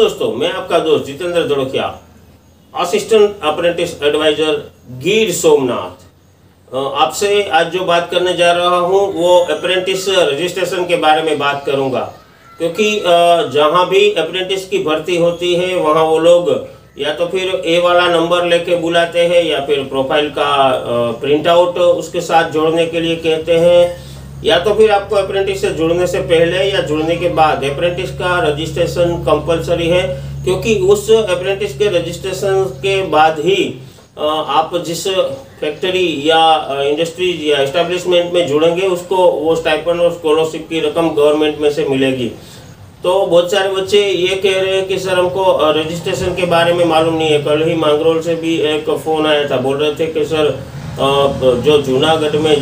दोस्तों, मैं आपका दोस्त Jitendra Darokiya, assistant apprentice advisor Gir Somnath. आपसे आज जो बात करने जा रहा हूं वो अप्रेंटिस रजिस्ट्रेशन के बारे में बात करूंगा, क्योंकि जहां भी अप्रेंटिस की भर्ती होती है वहां वो लोग या तो फिर ए वाला नंबर लेके बुलाते हैं या फिर प्रोफाइल का प्रिंट आउट उसके साथ जोड़ने के लिए कहते हैं, या तो फिर आपको अप्रेंटिस से जुड़ने से पहले या जुड़ने के बाद अप्रेंटिस का रजिस्ट्रेशन कंपलसरी है, क्योंकि उस अप्रेंटिस के रजिस्ट्रेशन के बाद ही आप जिस फैक्ट्री या इंडस्ट्रीज या एस्टेब्लिशमेंट में जुड़ेंगे उसको वो स्टाइपेंड और स्कॉलरशिप की रकम गवर्नमेंट में से मिलेगी। तो बहुत सारे बच्चे ये कह रहे हैं कि सर हमको रजिस्ट्रेशन के बारे में मालूम नहीं है। कल ही मांगरोल से भी एक फ़ोन आया था, बोल रहे थे कि सर जो जूनागढ़ में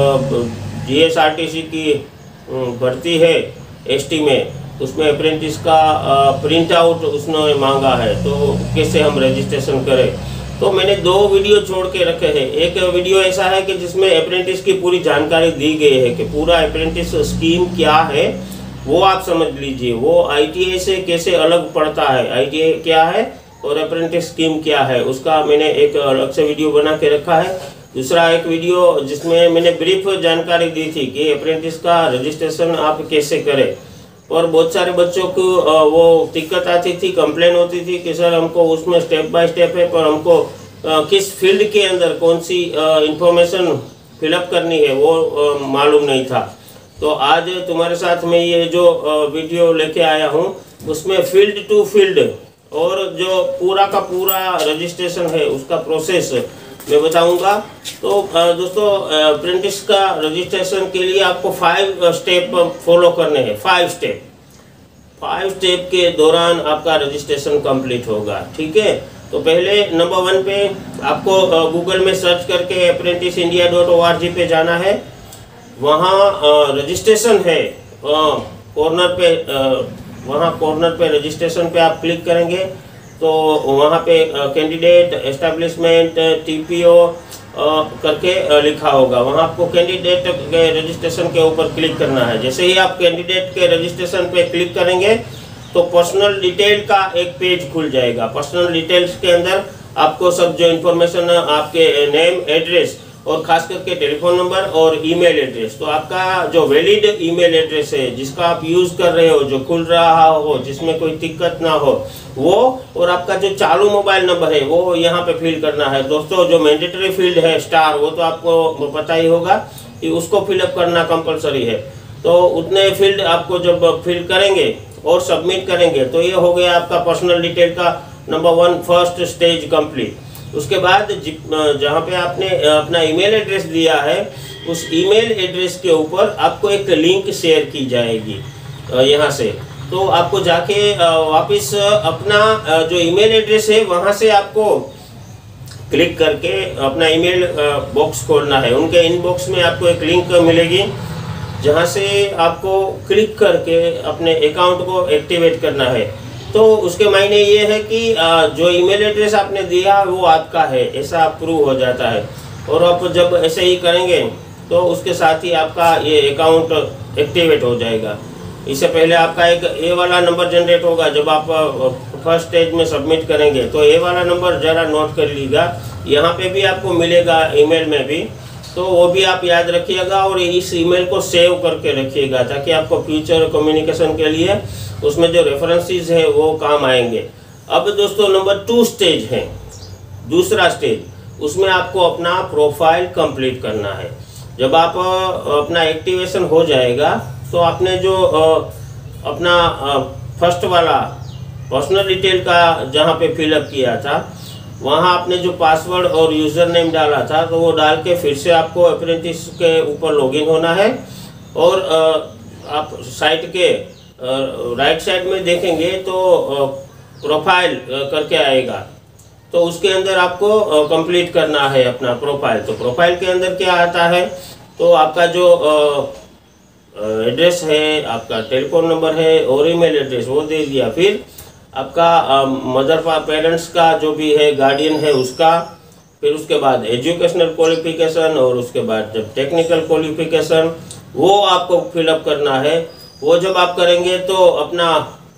GSRTC की भर्ती है ST में, उसमें अप्रेंटिस का प्रिंट आउट उसने मांगा है, तो कैसे हम रजिस्ट्रेशन करें। तो मैंने 2 वीडियो छोड़ के रखे हैं। एक वीडियो ऐसा है कि जिसमें अप्रेंटिस की पूरी जानकारी दी गई है कि पूरा अप्रेंटिस स्कीम क्या है, वो आप समझ लीजिए। वो ITI से कैसे अलग पड़ता है, ITI क्या है और अप्रेंटिस स्कीम क्या है, उसका मैंने एक अलग से वीडियो बना के रखा है। दूसरा एक वीडियो जिसमें मैंने ब्रीफ जानकारी दी थी कि अप्रेंटिस का रजिस्ट्रेशन आप कैसे करें। और बहुत सारे बच्चों को वो दिक्कत आती थी, कंप्लेन होती थी कि सर हमको उसमें स्टेप बाय स्टेप है, पर हमको किस फील्ड के अंदर कौन सी इंफॉर्मेशन फिलअप करनी है वो मालूम नहीं था। तो आज तुम्हारे साथ मैं ये जो वीडियो लेके आया हूँ उसमें फील्ड टू फील्ड और जो पूरा का पूरा रजिस्ट्रेशन है उसका प्रोसेस मैं बताऊंगा। तो दोस्तों, अप्रेंटिस का रजिस्ट्रेशन के लिए आपको 5 स्टेप फॉलो करने हैं। 5 स्टेप के दौरान आपका रजिस्ट्रेशन कंप्लीट होगा, ठीक है। तो पहले नंबर 1 पे आपको गूगल में सर्च करके apprenticeindia.org पे जाना है। वहाँ रजिस्ट्रेशन है, कॉर्नर पे वहाँ कॉर्नर पे रजिस्ट्रेशन पे आप क्लिक करेंगे तो वहाँ पे कैंडिडेट एस्टेब्लिशमेंट TPO करके लिखा होगा। वहाँ आपको कैंडिडेट के रजिस्ट्रेशन के ऊपर क्लिक करना है। जैसे ही आप कैंडिडेट के रजिस्ट्रेशन पे क्लिक करेंगे तो पर्सनल डिटेल का एक पेज खुल जाएगा। पर्सनल डिटेल्स के अंदर आपको सब जो इन्फॉर्मेशन आपके नेम, एड्रेस और खास करके टेलीफोन नंबर और ईमेल एड्रेस, तो आपका जो वैलिड ईमेल एड्रेस है जिसका आप यूज़ कर रहे हो, जो खुल रहा हो, जिसमें कोई दिक्कत ना हो, वो और आपका जो चालू मोबाइल नंबर है वो यहाँ पे फिल करना है। दोस्तों, जो मैंडेटरी फील्ड है स्टार, वो तो आपको पता ही होगा कि उसको फिलअप करना कंपलसरी है। तो उतने फील्ड आपको जब फिल करेंगे और सबमिट करेंगे तो ये हो गया आपका पर्सनल डिटेल का नंबर 1 फर्स्ट स्टेज कंप्लीट। उसके बाद जहाँ पे आपने अपना ईमेल एड्रेस दिया है उस ईमेल एड्रेस के ऊपर आपको एक लिंक शेयर की जाएगी यहाँ से। तो आपको जाके वापस अपना जो ईमेल एड्रेस है वहाँ से आपको क्लिक करके अपना ईमेल बॉक्स खोलना है। उनके इनबॉक्स में आपको एक लिंक मिलेगी जहाँ से आपको क्लिक करके अपने अकाउंट को एक्टिवेट करना है। तो उसके मायने ये है कि जो ईमेल एड्रेस आपने दिया वो आपका है, ऐसा प्रूव हो जाता है। और आप जब ऐसे ही करेंगे तो उसके साथ ही आपका ये अकाउंट एक्टिवेट हो जाएगा। इससे पहले आपका एक A वाला नंबर जनरेट होगा जब आप फर्स्ट स्टेज में सबमिट करेंगे। तो A वाला नंबर ज़रा नोट कर लीजिएगा, यहाँ पे भी आपको मिलेगा ईमेल में भी, तो वो भी आप याद रखिएगा और इस ईमेल को सेव करके रखिएगा ताकि आपको फ्यूचर कम्युनिकेशन के लिए उसमें जो रेफरेंसेस है वो काम आएंगे। अब दोस्तों, नंबर 2 स्टेज है, दूसरा स्टेज, उसमें आपको अपना प्रोफाइल कंप्लीट करना है। जब आप अपना एक्टिवेशन हो जाएगा तो आपने जो अपना फर्स्ट वाला पर्सनल डिटेल का जहाँ पे फिलअप किया था वहाँ आपने जो पासवर्ड और यूज़र नेम डाला था तो वो डाल के फिर से आपको अप्रेंटिस के ऊपर लॉगिन होना है। और आप साइट के राइट साइड में देखेंगे तो प्रोफाइल करके आएगा, तो उसके अंदर आपको कंप्लीट करना है अपना प्रोफाइल। तो प्रोफाइल के अंदर क्या आता है, तो आपका जो एड्रेस है, आपका टेलीफोन नंबर है और ईमेल एड्रेस वो दे दिया। फिर आपका मदर पेरेंट्स का जो भी है, गार्डियन है उसका, फिर उसके बाद एजुकेशनल क्वालिफिकेशन और उसके बाद जब टेक्निकल क्वालिफिकेशन वो आपको फिलअप करना है। वो जब आप करेंगे तो अपना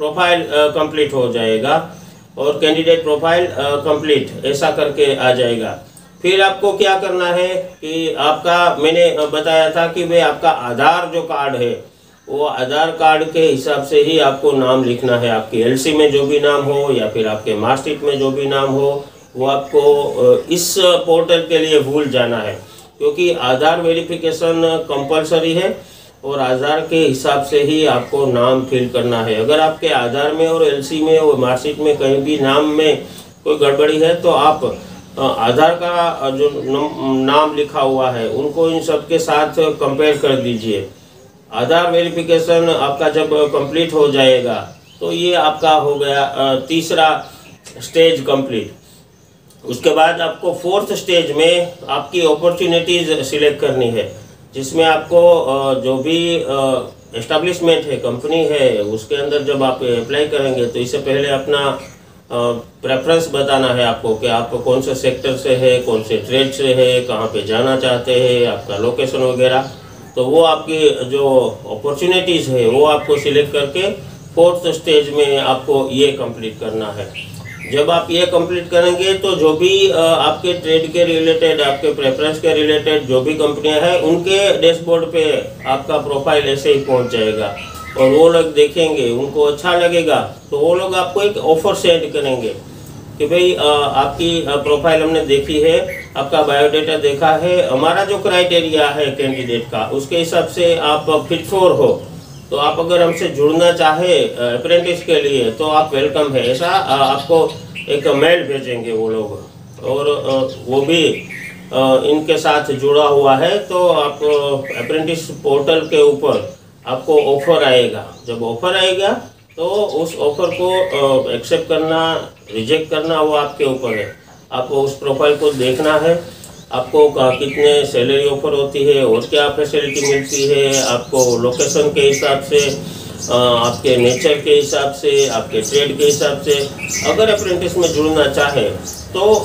प्रोफाइल कंप्लीट हो जाएगा और कैंडिडेट प्रोफाइल कंप्लीट ऐसा करके आ जाएगा। फिर आपको क्या करना है कि आपका मैंने बताया था कि भाई आपका आधार जो कार्ड है वो आधार कार्ड के हिसाब से ही आपको नाम लिखना है। आपकी एलसी में जो भी नाम हो या फिर आपके मार्कशीट में जो भी नाम हो वो आपको इस पोर्टल के लिए भूल जाना है, क्योंकि आधार वेरिफिकेशन कंपलसरी है और आधार के हिसाब से ही आपको नाम फिल करना है। अगर आपके आधार में और एलसी में और मार्कशीट में कहीं भी नाम में कोई गड़बड़ी है तो आप आधार का जो नाम लिखा हुआ है उनको इन सब के साथ कंपेयर कर दीजिए। आधार वेरिफिकेशन आपका जब कंप्लीट हो जाएगा तो ये आपका हो गया तीसरा स्टेज कंप्लीट। उसके बाद आपको फोर्थ स्टेज में आपकी अपॉर्चुनिटीज़ सिलेक्ट करनी है, जिसमें आपको जो भी एस्टेब्लिशमेंट है, कंपनी है, उसके अंदर जब आप अप्लाई करेंगे तो इससे पहले अपना प्रेफरेंस बताना है आपको कि आप कौन से सेक्टर से है, कौन से ट्रेड से है, कहाँ पे जाना चाहते हैं, आपका लोकेशन वगैरह। तो वो आपकी जो अपॉर्चुनिटीज़ है वो आपको सिलेक्ट करके फोर्थ स्टेज में आपको ये कंप्लीट करना है। जब आप ये कंप्लीट करेंगे तो जो भी आपके ट्रेड के रिलेटेड, आपके प्रेफरेंस के रिलेटेड जो भी कंपनियां हैं उनके डैशबोर्ड पे आपका प्रोफाइल ऐसे ही पहुंच जाएगा और वो लोग देखेंगे, उनको अच्छा लगेगा तो वो लोग आपको एक ऑफर सेंड करेंगे कि भाई आपकी प्रोफाइल हमने देखी है, आपका बायोडाटा देखा है, हमारा जो क्राइटेरिया है कैंडिडेट का उसके हिसाब से आप फिट फॉर हो, तो आप अगर हमसे जुड़ना चाहे अप्रेंटिस के लिए तो आप वेलकम है। ऐसा आपको एक मेल भेजेंगे वो लोग और वो भी इनके साथ जुड़ा हुआ है। तो आप अप्रेंटिस पोर्टल के ऊपर आपको ऑफर आएगा। जब ऑफर आएगा तो उस ऑफर को एक्सेप्ट करना, रिजेक्ट करना वो आपके ऊपर है। आपको उस प्रोफाइल को देखना है, आपको कितने सैलरी ऑफर होती है और क्या फैसिलिटी मिलती है, आपको लोकेशन के हिसाब से, आपके नेचर के हिसाब से, आपके ट्रेड के हिसाब से। अगर अप्रेंटिस में जुड़ना चाहे तो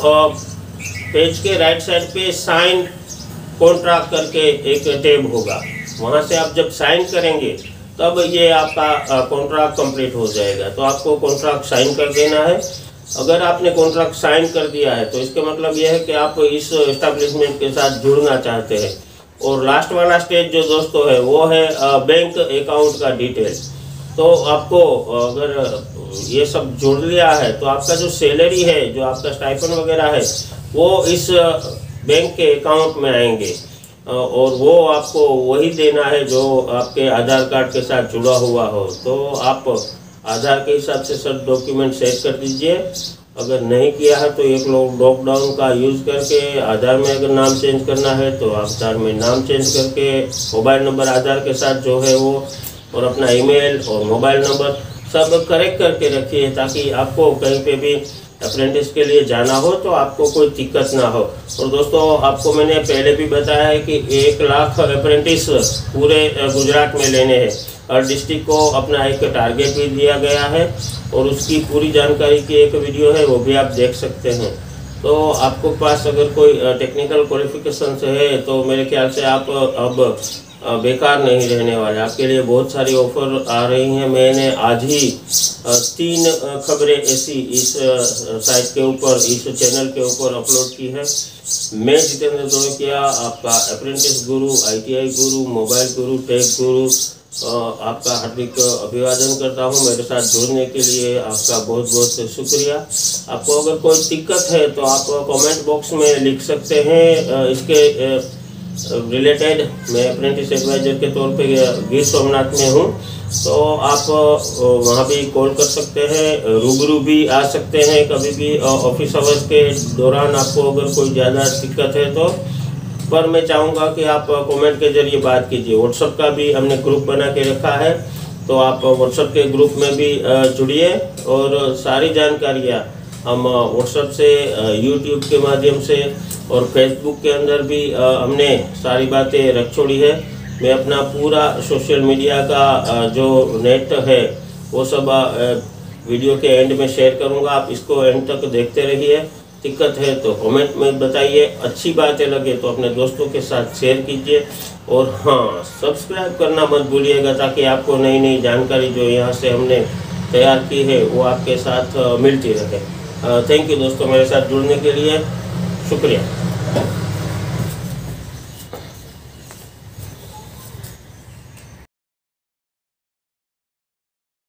पेज के राइट साइड पे साइन कॉन्ट्रैक्ट करके एक टैब होगा, वहाँ से आप जब साइन करेंगे तब ये आपका कॉन्ट्रैक्ट कंप्लीट हो जाएगा। तो आपको कॉन्ट्रैक्ट साइन कर देना है। अगर आपने कॉन्ट्रैक्ट साइन कर दिया है तो इसका मतलब यह है कि आप इस एस्टेब्लिशमेंट के साथ जुड़ना चाहते हैं। और लास्ट वाला स्टेज जो दोस्तों है वो है बैंक अकाउंट का डिटेल। तो आपको अगर ये सब जोड़ लिया है तो आपका जो सैलरी है, जो आपका स्टाइपेंड वगैरह है वो इस बैंक के अकाउंट में आएंगे और वो आपको वही देना है जो आपके आधार कार्ड के साथ जुड़ा हुआ हो। तो आप आधार के हिसाब से सब डॉक्यूमेंट सेट कर दीजिए। अगर नहीं किया है तो एक लोग लॉकडाउन का यूज़ करके आधार में अगर नाम चेंज करना है तो आधार में नाम चेंज करके मोबाइल नंबर आधार के साथ जो है वो और अपना ईमेल और मोबाइल नंबर सब करेक्ट करके रखिए, ताकि आपको कहीं पे भी अप्रेंटिस के लिए जाना हो तो आपको कोई दिक्कत ना हो। और दोस्तों आपको मैंने पहले भी बताया है कि 1 लाख अप्रेंटिस पूरे गुजरात में लेने हैं। हर डिस्ट्रिक्ट को अपना एक टारगेट भी दिया गया है और उसकी पूरी जानकारी की एक वीडियो है, वो भी आप देख सकते हैं। तो आपको पास अगर कोई टेक्निकल क्वालिफिकेशन है तो मेरे ख्याल से आप अब बेकार नहीं रहने वाले। आपके लिए बहुत सारी ऑफर आ रही हैं। मैंने आज ही 3 खबरें ऐसी इस साइट के ऊपर, इस चैनल के ऊपर अपलोड की है। मैं जितेंद्र दौड़किया, आपका अप्रेंटिस गुरु, ITI गुरु, मोबाइल गुरु, टेक गुरु, आपका हार्दिक अभिवादन करता हूं। मेरे साथ जुड़ने के लिए आपका बहुत बहुत शुक्रिया। आपको अगर कोई दिक्कत है तो आप कमेंट बॉक्स में लिख सकते हैं। इसके रिलेटेड मैं अप्रेंटिस एडवाइज़र के तौर पे गिर सोमनाथ में हूँ, तो आप वहाँ भी कॉल कर सकते हैं, रूबरू भी आ सकते हैं कभी भी ऑफिस आवर्स के दौरान। आपको अगर कोई ज़्यादा दिक्कत है तो पर मैं चाहूँगा कि आप कमेंट के ज़रिए बात कीजिए। व्हाट्सएप का भी हमने ग्रुप बना के रखा है, तो आप व्हाट्सएप के ग्रुप में भी जुड़िए और सारी जानकारियाँ हम व्हाट्सएप से, यूट्यूब के माध्यम से और फेसबुक के अंदर भी हमने सारी बातें रख छोड़ी है। मैं अपना पूरा सोशल मीडिया का जो नेट है वो सब वीडियो के एंड में शेयर करूँगा। आप इसको एंड तक देखते रहिए। दिक्कत है तो कमेंट में बताइए, अच्छी बातें लगे तो अपने दोस्तों के साथ शेयर कीजिए और हाँ, सब्सक्राइब करना मत भूलिएगा, ताकि आपको नई नई जानकारी जो यहाँ से हमने तैयार की है वो आपके साथ मिलती रहे। थैंक यू दोस्तों, मेरे साथ जुड़ने के लिए शुक्रिया।